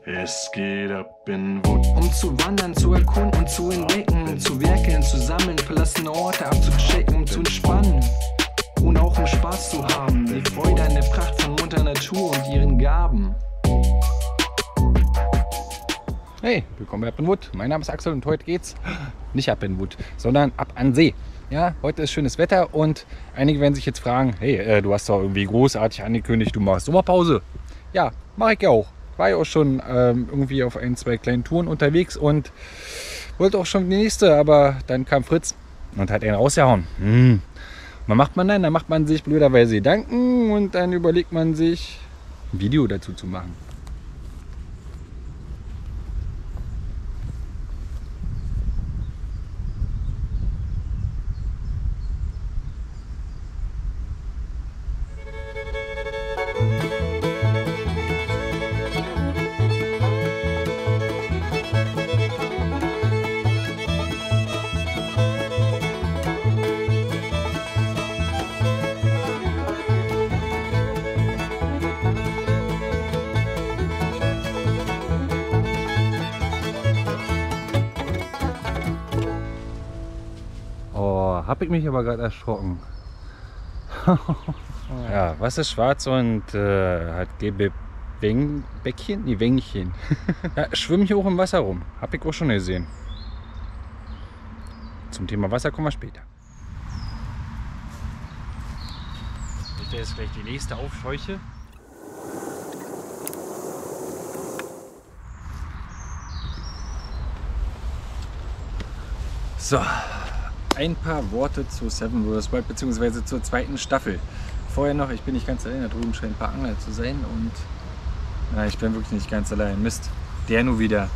Es geht ab in Wood. Um zu wandern, zu erkunden und zu entdecken, zu werkeln, zu sammeln, verlassene Orte abzuchecken, um zu entspannen und auch um Spaß zu haben. Die Freude an der Pracht von Mutter Natur und ihren Gaben. Hey, willkommen bei Ab in Wood. Mein Name ist Axel und heute geht's nicht ab in Wood, sondern ab an See. Ja, heute ist schönes Wetter und einige werden sich jetzt fragen, hey, du hast doch irgendwie großartig angekündigt, du machst Sommerpause. Ja, mache ich ja auch. War ja auch schon irgendwie auf ein, zwei kleinen Touren unterwegs und wollte auch schon die nächste, aber dann kam Fritz und hat einen rausgehauen. Was macht man dann? Dann macht man sich blöderweise Gedanken und dann überlegt man sich, ein Video dazu zu machen. Habe ich mich aber gerade erschrocken. Ja, Wasser ist schwarz und hat gelbe Bäckchen? Nee, Wängchen. Ja, schwimmen hier auch im Wasser rum. Habe ich auch schon gesehen. Zum Thema Wasser kommen wir später. Ich stelle jetzt gleich die nächste Aufscheuche. So. Ein paar Worte zu Seven vs. Wild bzw. zur zweiten Staffel. Vorher noch, ich bin nicht ganz allein, da drüben scheint ein paar Angler zu sein und ich bin wirklich nicht ganz allein. Mist, der nur wieder.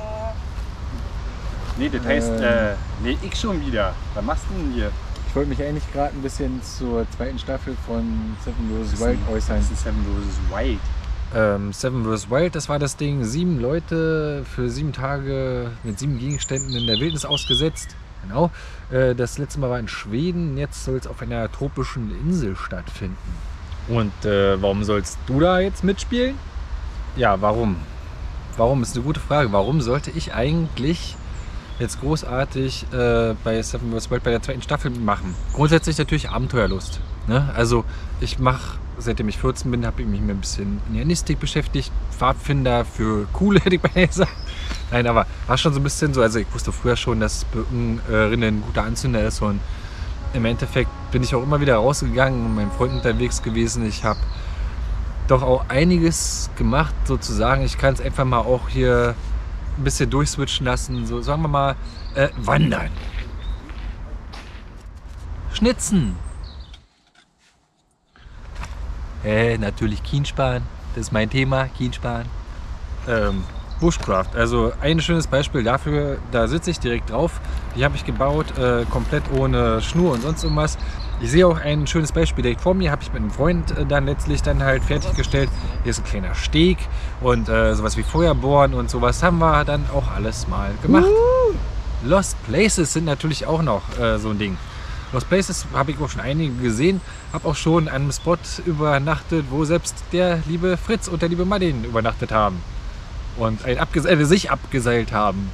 Nee, das heißt, nee, ich schon wieder. Was machst du denn hier? Ich wollte mich eigentlich gerade ein bisschen zur zweiten Staffel von Seven vs. Wild äußern. Das ist Seven vs. Wild. Seven vs. Wild, das war das Ding. 7 Leute für 7 Tage mit 7 Gegenständen in der Wildnis ausgesetzt. Genau. Das letzte Mal war in Schweden, jetzt soll es auf einer tropischen Insel stattfinden. Und warum sollst du da jetzt mitspielen? Ja, warum? Warum ist eine gute Frage. Warum sollte ich eigentlich jetzt großartig bei Seven vs. Wild bei der zweiten Staffel machen? Grundsätzlich natürlich Abenteuerlust. Ne? Also ich mache, seitdem ich 14 bin, habe ich mich ein bisschen in Janistik beschäftigt. Pfadfinder für Coole, hätte ich beinahe gesagt. Nein, aber war schon so ein bisschen so, also ich wusste früher schon, dass Birkenrinnen ein guter Anzünder ist und im Endeffekt bin ich auch immer wieder rausgegangen und mit meinen Freunden unterwegs gewesen. Ich habe doch auch einiges gemacht sozusagen. Ich kann es einfach mal auch hier ein bisschen durchswitchen lassen, so sagen wir mal wandern. Schnitzen. Natürlich Kiensparen, das ist mein Thema, Kiensparen. Bushcraft, also ein schönes Beispiel dafür, da sitze ich direkt drauf. Die habe ich gebaut, komplett ohne Schnur und sonst irgendwas. Ich sehe auch ein schönes Beispiel direkt vor mir, habe ich mit einem Freund dann letztlich dann halt fertiggestellt. Hier ist ein kleiner Steg und sowas wie Feuerbohren und sowas haben wir dann auch alles mal gemacht. Lost Places sind natürlich auch noch so ein Ding. Lost Places habe ich auch schon einige gesehen, habe auch schon an einem Spot übernachtet, wo selbst der liebe Fritz und der liebe Martin übernachtet haben. Und sich abgeseilt haben.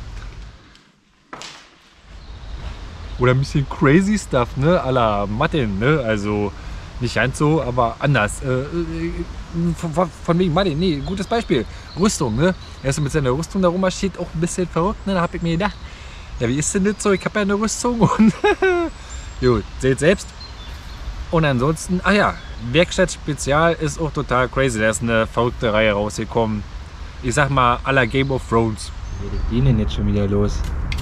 Oder ein bisschen crazy stuff, ne? À la Martin, ne? Also nicht ganz so, aber anders. Von wegen Martin, nee, gutes Beispiel. Rüstung, ne? Er ist mit seiner Rüstung da rummarschiert, auch ein bisschen verrückt, ne? Da habe ich mir gedacht, ja, wie ist denn das so? Ich habe ja eine Rüstung und gut, seht selbst. Und ansonsten, ach ja, Werkstatt Spezial ist auch total crazy. Da ist eine verrückte Reihe rausgekommen. Ich sag mal, à la Game of Thrones. Wie geht die denn jetzt schon wieder los?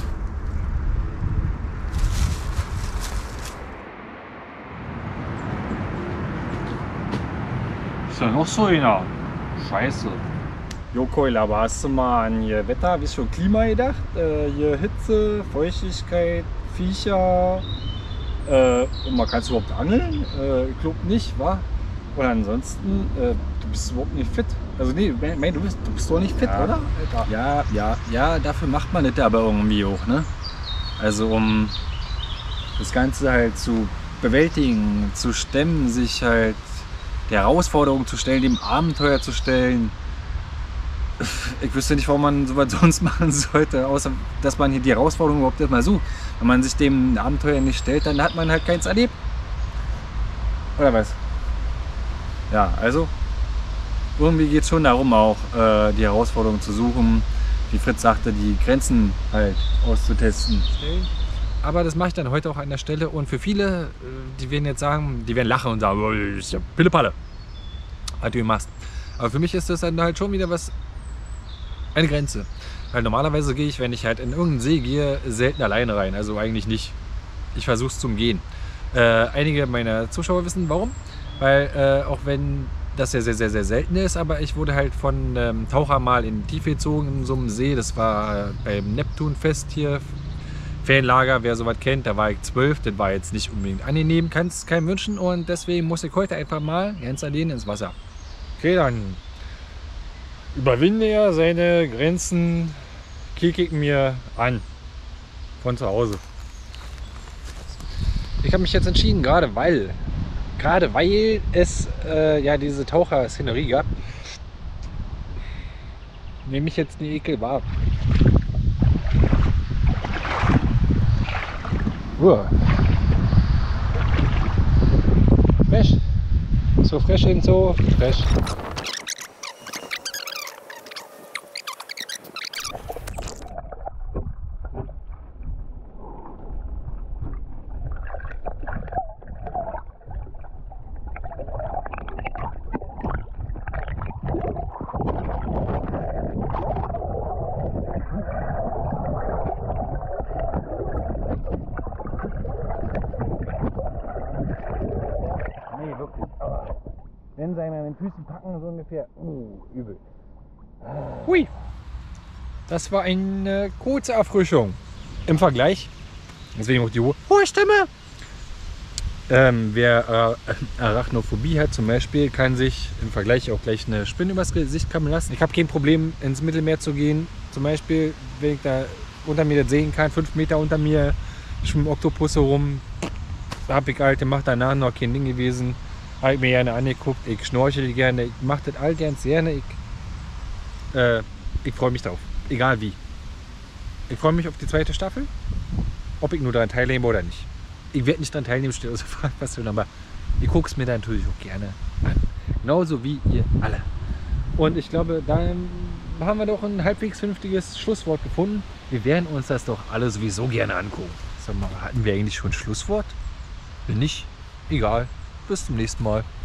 Ist ja noch so einer. Scheiße. Jo Keule, aber hast du mal an hier Wetter, wie schon Klima gedacht? Hier Hitze, Feuchtigkeit, Viecher. Und man kann es überhaupt angeln? Ich glaube nicht, wa? Und ansonsten, du bist überhaupt nicht fit. Also nee, du bist doch nicht fit, Ja. oder? Ja, dafür macht man das aber irgendwie auch, ne? Also um das Ganze halt zu bewältigen, zu stemmen, sich halt der Herausforderung zu stellen, dem Abenteuer zu stellen, ich wüsste nicht, warum man sowas sonst machen sollte, außer dass man hier die Herausforderung überhaupt erstmal sucht. Wenn man sich dem Abenteuer nicht stellt, dann hat man halt keins erlebt. Oder was? Ja, also irgendwie geht es schon darum, auch die Herausforderung zu suchen, wie Fritz sagte, die Grenzen halt auszutesten. Aber das mache ich dann heute auch an der Stelle. Und für viele, die werden jetzt sagen, die werden lachen und sagen, oh, das ist ja Pillepalle, was du machst. Aber für mich ist das dann halt schon wieder was, eine Grenze. Weil normalerweise gehe ich, wenn ich halt in irgendeinen See gehe, selten alleine rein. Also eigentlich nicht. Ich versuche es zum Gehen. Einige meiner Zuschauer wissen warum. Weil auch wenn das ja sehr, sehr, sehr selten ist, aber ich wurde halt von Taucher mal in die Tiefe gezogen in so einem See. Das war beim Neptunfest hier, Fanlager, wer sowas kennt. Da war ich 12, das war jetzt nicht unbedingt angenehm, kann es keinem wünschen. Und deswegen muss ich heute einfach mal ganz allein ins Wasser. Okay, dann überwinde er seine Grenzen, kicke ich mir an von zu Hause. Ich habe mich jetzt entschieden, gerade weil es ja diese Taucher-Szenerie gab, nehme ich jetzt eine Ekel wahr. Fresh. So fresh and so fresh. Nee, wirklich. Wenn sie einen an den Füßen packen, so ungefähr. Übel. Hui! Das war eine kurze Erfrischung. Im Vergleich, deswegen auch die hohe Stimme. Wer Arachnophobie hat zum Beispiel, kann sich im Vergleich auch gleich eine Spinne übers Gesicht kommen lassen. Ich habe kein Problem, ins Mittelmeer zu gehen. Zum Beispiel, wenn ich da unter mir das sehen kann, 5 Meter unter mir schwimmen Oktopusse rum. Habe ich halt gemacht, danach noch kein Ding gewesen. Habe ich mir gerne angeguckt. Ich schnorchel gerne. Ich mache das all ganz gerne. Ich freue mich drauf. Egal wie. Ich freue mich auf die zweite Staffel. Ob ich nur daran teilnehme oder nicht. Ich werde nicht daran teilnehmen, steht außer Frage, was du, aber ich gucke es mir dann natürlich auch gerne an. Genauso wie ihr alle. Und ich glaube, dann haben wir doch ein halbwegs vernünftiges Schlusswort gefunden. Wir werden uns das doch alle sowieso gerne angucken. Sag mal, hatten wir eigentlich schon ein Schlusswort? Wenn nicht, egal. Bis zum nächsten Mal.